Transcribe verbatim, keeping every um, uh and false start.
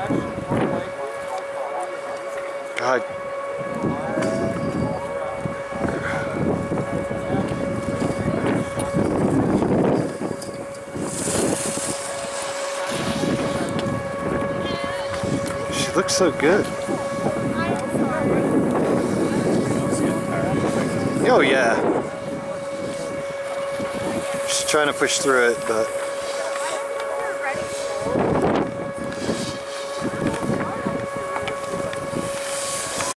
God. She looks so good. Oh yeah. She's trying to push through it, but